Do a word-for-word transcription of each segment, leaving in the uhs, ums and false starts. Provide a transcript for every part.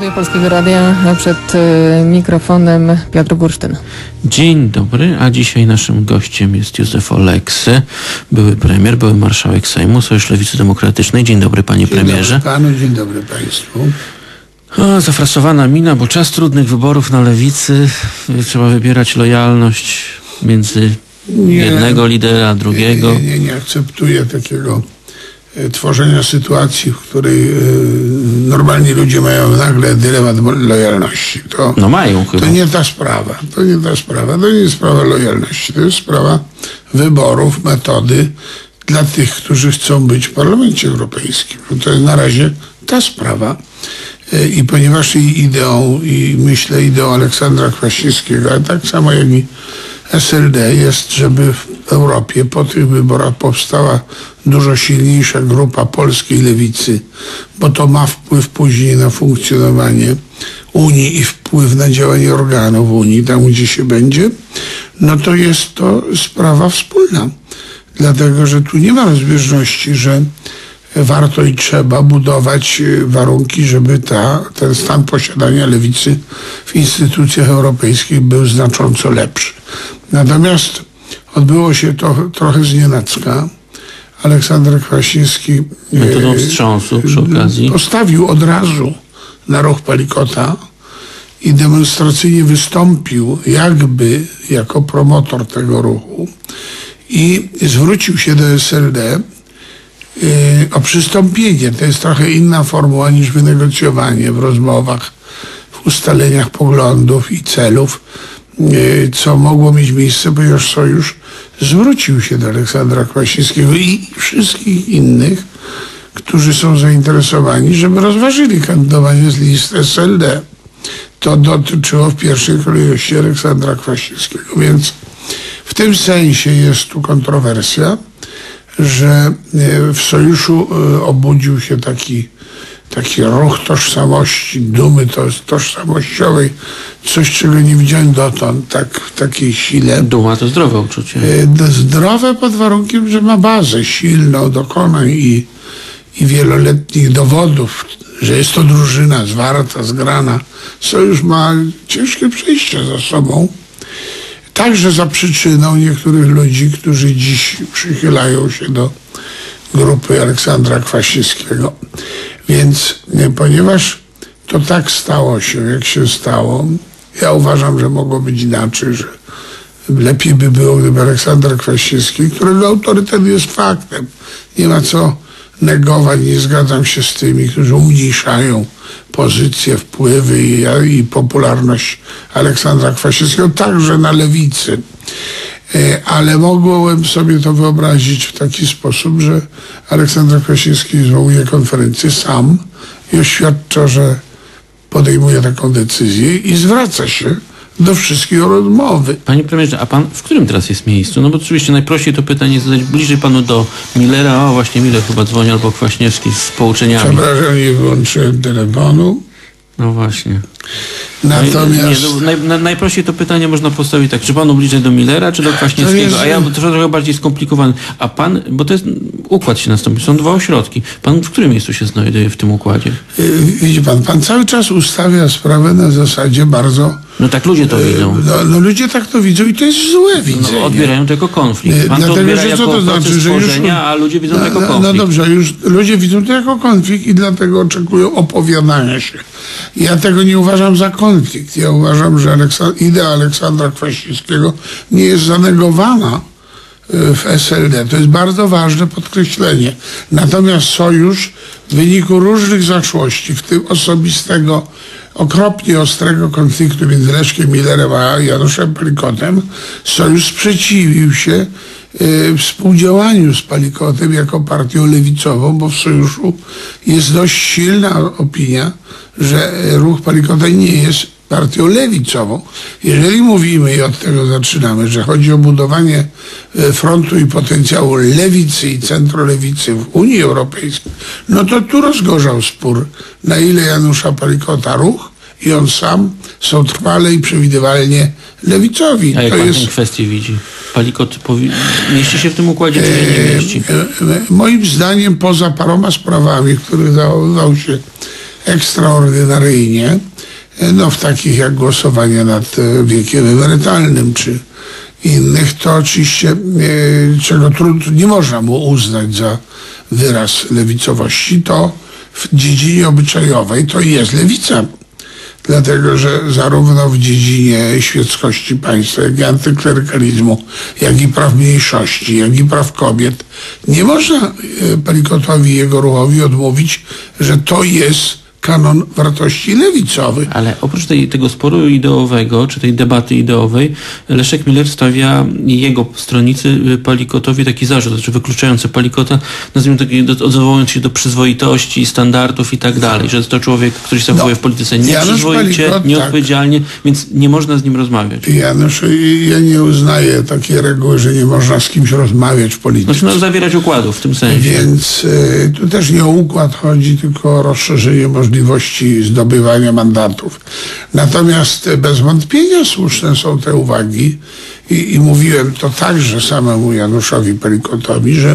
studio Polskiego Radia, przed y, mikrofonem Piotr Gursztyn. Dzień dobry, a dzisiaj naszym gościem jest Józef Oleksy, były premier, były marszałek Sejmu, Sojusz Lewicy Demokratycznej. Dzień dobry, panie dzień premierze. Dzień dobry panu, dzień dobry państwu. O, zafrasowana mina, bo czas trudnych wyborów na lewicy. Trzeba wybierać lojalność między nie, jednego lidera, drugiego. Nie, nie, nie akceptuję takiego e, tworzenia sytuacji, w której e, normalni ludzie mają nagle dylemat lojalności. To, no mają chyba. To nie ta sprawa. To nie ta sprawa. To nie jest sprawa lojalności. To jest sprawa wyborów, metody dla tych, którzy chcą być w Parlamencie Europejskim. To jest na razie ta sprawa. I ponieważ i ideą, i myślę ideą Aleksandra Kwaśniewskiego, ale tak samo jak i S L D jest, żeby w Europie po tych wyborach powstała dużo silniejsza grupa polskiej lewicy, bo to ma wpływ później na funkcjonowanie Unii i wpływ na działanie organów Unii, tam gdzie się będzie, no to jest to sprawa wspólna. Dlatego, że tu nie ma rozbieżności, że warto i trzeba budować warunki, żeby ta, ten stan posiadania lewicy w instytucjach europejskich był znacząco lepszy. Natomiast odbyło się to trochę znienacka. Aleksander Kwaśniewski metodą wstrząsu przy okazji postawił od razu na ruch Palikota i demonstracyjnie wystąpił jakby jako promotor tego ruchu i zwrócił się do S L D o przystąpienie. To jest trochę inna formuła niż wynegocjowanie w rozmowach, w ustaleniach poglądów i celów, co mogło mieć miejsce, ponieważ Sojusz zwrócił się do Aleksandra Kwaśniewskiego i wszystkich innych, którzy są zainteresowani, żeby rozważyli kandydowanie z listy S L D. To dotyczyło w pierwszej kolejności Aleksandra Kwaśniewskiego. Więc w tym sensie jest tu kontrowersja, że w Sojuszu obudził się taki, taki ruch tożsamości, dumy tożsamościowej, coś, czego nie widziałem dotąd, tak, w takiej sile. Duma to zdrowe uczucie. Zdrowe pod warunkiem, że ma bazę silną dokonań i, i wieloletnich dowodów, że jest to drużyna zwarta, zgrana. Sojusz ma ciężkie przejście za sobą. Także za przyczyną niektórych ludzi, którzy dziś przychylają się do grupy Aleksandra Kwaśniewskiego. Więc ponieważ to tak stało się, jak się stało, ja uważam, że mogło być inaczej, że lepiej by było, gdyby Aleksander Kwaśniewski, którego autorytet jest faktem, nie ma co negować, nie zgadzam się z tymi, którzy umniejszają pozycje, wpływy i, i popularność Aleksandra Kwaśniewskiego, także na lewicy. E, ale mogłem sobie to wyobrazić w taki sposób, że Aleksander Kwaśniewski zwołuje konferencję sam i oświadcza, że podejmuje taką decyzję i zwraca się do wszystkich o rozmowy. Panie premierze, a pan w którym teraz jest miejscu? No bo oczywiście najprościej to pytanie zadać bliżej panu do Millera. O, właśnie Miller chyba dzwoni, albo Kwaśniewski z pouczeniami. Przepraszam, nie wyłączyłem telefonu. No właśnie. Natomiast... Nie, no, naj, na, najprościej to pytanie można postawić tak, czy panu bliżej do Millera, czy do Kwaśniewskiego? Jest... A ja to trochę bardziej skomplikowane. A pan, bo to jest układ się nastąpi, są dwa ośrodki. Pan w którym miejscu się znajduje w tym układzie? Widzi pan, pan cały czas ustawia sprawę na zasadzie bardzo... No tak ludzie to widzą. No, no ludzie tak to widzą i to jest złe widzenie. No, odbierają to jako konflikt. Pan Dlatego, to odbiera że jako co to znaczy, że już, a ludzie widzą no, to jako konflikt. No dobrze, już ludzie widzą to jako konflikt i dlatego oczekują opowiadania się. Ja tego nie uważam za konflikt. Ja uważam, że Aleksand- idea Aleksandra Kwaśniewskiego nie jest zanegowana w S L D. To jest bardzo ważne podkreślenie. Natomiast Sojusz w wyniku różnych zaszłości, w tym osobistego, okropnie ostrego konfliktu między Leszkiem Millerem a Januszem Palikotem, Sojusz sprzeciwił się y, współdziałaniu z Palikotem jako partią lewicową, bo w Sojuszu jest dość silna opinia, że ruch Palikota nie jest partią lewicową. Jeżeli mówimy, i od tego zaczynamy, że chodzi o budowanie frontu i potencjału lewicy i centrolewicy w Unii Europejskiej, no to tu rozgorzał spór, na ile Janusza Palikota ruch i on sam są trwale i przewidywalnie lewicowi. A jak to pan jest... tę kwestię widzi? Palikot powi... mieści się w tym układzie, czy nie mieści? E, e, moim zdaniem poza paroma sprawami, w których zachowywał się ekstraordynaryjnie, no w takich jak głosowanie nad wiekiem emerytalnym, czy innych, to oczywiście czego trud, nie można mu uznać za wyraz lewicowości, to w dziedzinie obyczajowej to jest lewica. Dlatego, że zarówno w dziedzinie świeckości państwa, jak i antyklerykalizmu, jak i praw mniejszości, jak i praw kobiet, nie można Palikotowi i jego ruchowi odmówić, że to jest kanon wartości lewicowych. Ale oprócz tej, tego sporu ideowego, czy tej debaty ideowej, Leszek Miller stawia jego stronnicy Palikotowi taki zarzut, znaczy wykluczający Palikota, nazwijmy to, odwołując się do przyzwoitości, standardów i tak dalej, że jest to człowiek, który się zachowuje w polityce nieprzyzwoicie, Palikot, nieodpowiedzialnie, tak. Więc nie można z nim rozmawiać. Janusz, ja nie uznaję takiej reguły, że nie można z kimś rozmawiać w polityce. Znaczy, no, zawierać układów w tym sensie. Więc y, tu też nie o układ chodzi, tylko o rozszerzenie możliwości możliwości zdobywania mandatów. Natomiast bez wątpienia słuszne są te uwagi i, i mówiłem to także samemu Januszowi Palikotowi, że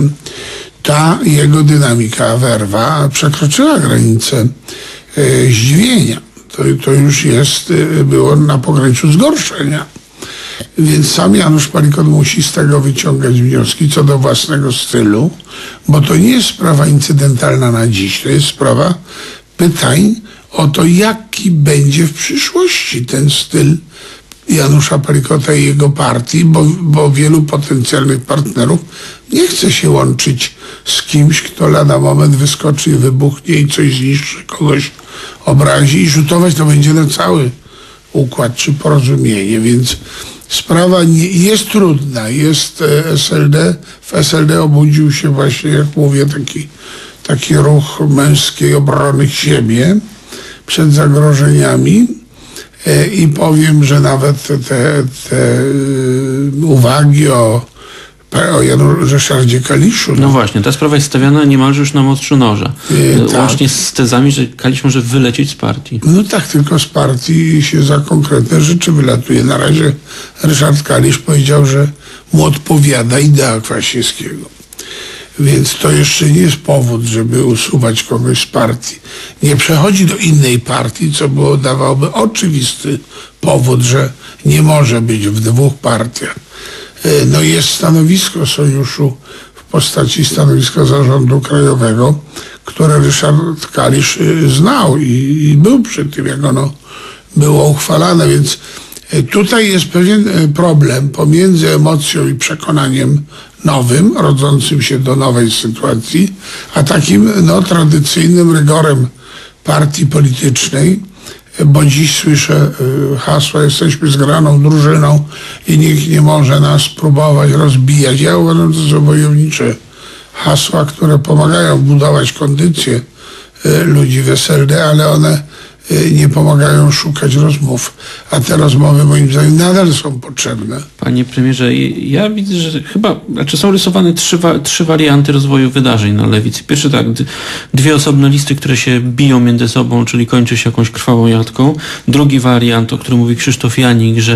ta jego dynamika, werwa przekroczyła granicę e, zdziwienia. To, to już jest, e, było na pograniczu zgorszenia. Więc sam Janusz Palikot musi z tego wyciągać wnioski co do własnego stylu, bo to nie jest sprawa incydentalna na dziś, to jest sprawa pytań o to, jaki będzie w przyszłości ten styl Janusza Palikota i jego partii, bo, bo wielu potencjalnych partnerów nie chce się łączyć z kimś, kto lada moment wyskoczy i wybuchnie i coś zniszczy, kogoś obrazi i rzutować to będzie na cały układ czy porozumienie, więc sprawa nie, jest trudna, jest S L D, w S L D obudził się właśnie, jak mówię, taki taki ruch męskiej obrony siebie przed zagrożeniami e, i powiem, że nawet te, te, te uwagi o, o Janu Ryszardzie Kaliszu. No, no właśnie, ta sprawa jest stawiana niemalże już na ostrzu noża. E, Łącznie tak. z tezami, że Kalisz może wylecieć z partii. No tak, tylko z partii się za konkretne rzeczy wylatuje. Na razie Ryszard Kalisz powiedział, że mu odpowiada idea Kwaśniewskiego. Więc to jeszcze nie jest powód, żeby usuwać kogoś z partii. Nie przechodzi do innej partii, co było, dawałoby oczywisty powód, że nie może być w dwóch partiach. No jest stanowisko sojuszu w postaci stanowiska zarządu krajowego, które Ryszard Kalisz znał i, i był przy tym, jak ono było uchwalane, więc tutaj jest pewien problem pomiędzy emocją i przekonaniem nowym, rodzącym się do nowej sytuacji, a takim no, tradycyjnym rygorem partii politycznej, bo dziś słyszę y, hasła, jesteśmy zgraną drużyną i nikt nie może nas próbować rozbijać. Ja uważam, że to są wojownicze hasła, które pomagają budować kondycję y, ludzi w S L D, ale one nie pomagają szukać rozmów, a te rozmowy moim zdaniem nadal są potrzebne. Panie premierze, ja widzę, że chyba, znaczy są rysowane trzy, wa trzy warianty rozwoju wydarzeń na lewicy. Pierwszy tak, dwie osobne listy, które się biją między sobą, czyli kończy się jakąś krwawą jatką. Drugi wariant, o którym mówi Krzysztof Janik, że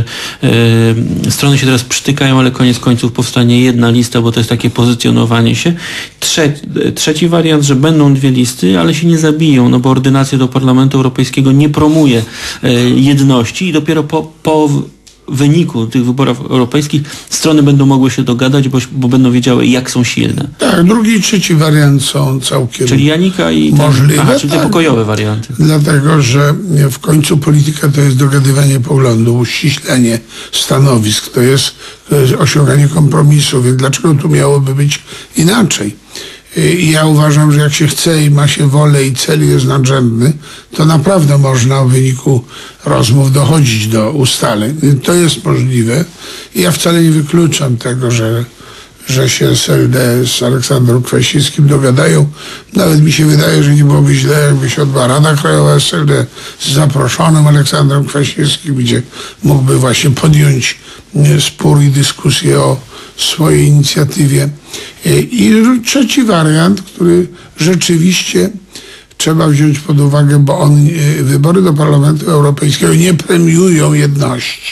e, strony się teraz przytykają, ale koniec końców powstanie jedna lista, bo to jest takie pozycjonowanie się. Trze trzeci wariant, że będą dwie listy, ale się nie zabiją, no bo ordynacja do Parlamentu Europejskiego nie promuje e, jedności i dopiero po, po wyniku tych wyborów europejskich strony będą mogły się dogadać, bo, bo będą wiedziały, jak są silne. Tak, drugi i trzeci wariant są całkiem Czyli Janika i ten, możliwe. Aha, czyli te tak, pokojowe warianty. Dlatego, że w końcu polityka to jest dogadywanie poglądów, uściślenie stanowisk, to jest, to jest osiąganie kompromisu, więc dlaczego tu miałoby być inaczej? I ja uważam, że jak się chce i ma się wolę i cel jest nadrzędny, to naprawdę można w wyniku rozmów dochodzić do ustaleń. To jest możliwe i ja wcale nie wykluczam tego, że, że się S L D z Aleksandrem Kwaśniewskim dogadają. Nawet mi się wydaje, że nie byłoby źle, jakby się odbyła Rada Krajowa S L D z zaproszonym Aleksandrem Kwaśniewskim, gdzie mógłby właśnie podjąć spór i dyskusję o swojej inicjatywie. I trzeci wariant, który rzeczywiście trzeba wziąć pod uwagę, bo on, wybory do Parlamentu Europejskiego nie premiują jedności.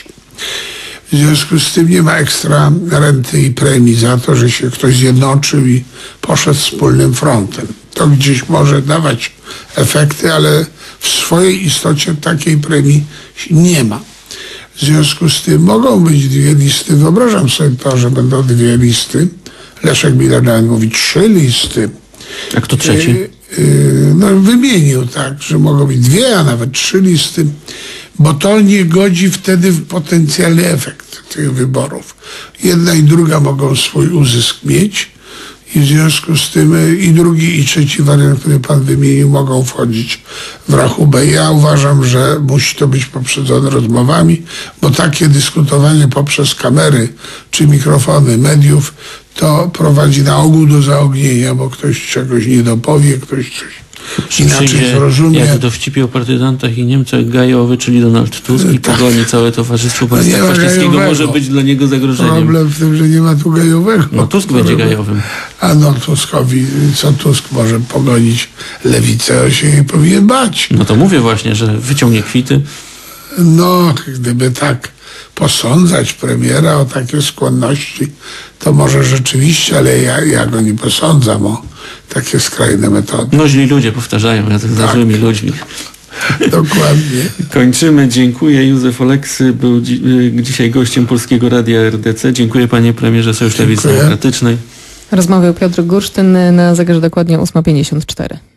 W związku z tym nie ma ekstra renty i premii za to, że się ktoś zjednoczył i poszedł wspólnym frontem. to gdzieś może dawać efekty, ale w swojej istocie takiej premii nie ma. W związku z tym mogą być dwie listy. Wyobrażam sobie to, że będą dwie listy. Leszek Miller nawet mówi trzy listy. A kto trzeci? Yy, yy, no wymienił tak, że mogą być dwie, a nawet trzy listy, bo to nie godzi wtedy w potencjalny efekt tych wyborów. Jedna i druga mogą swój uzysk mieć i w związku z tym yy, i drugi i trzeci wariant, który pan wymienił, mogą wchodzić w rachubę. Ja uważam, że musi to być poprzedzone rozmowami, bo takie dyskutowanie poprzez kamery czy mikrofony mediów to prowadzi na ogół do zaognienia, bo ktoś czegoś nie dopowie, ktoś coś inaczej zrozumie. Jak dowcipie o partyzantach i Niemcach gajowy, czyli Donald Tusk i tak. pogoni całe towarzystwo państwa no faśystowskiego, może być dla niego zagrożeniem. Problem w tym, że nie ma tu gajowego. No Tusk będzie gajowym. A no Tuskowi, co Tusk może pogonić lewicę, on się nie powinien bać. No to mówię właśnie, że wyciągnie kwity. No, gdyby tak posądzać premiera o takie skłonności, to może rzeczywiście, ale ja, ja go nie posądzam o takie skrajne metody. No źli ludzie powtarzają, ja tak za Tak. złymi ludźmi. Dokładnie. Kończymy. Dziękuję. Józef Oleksy był dzi dzisiaj gościem Polskiego Radia R D C. Dziękuję panie premierze Sojusz Lewicy Demokratycznej. Rozmawiał Piotr Gursztyn, na zegarze dokładnie ósma pięćdziesiąt cztery.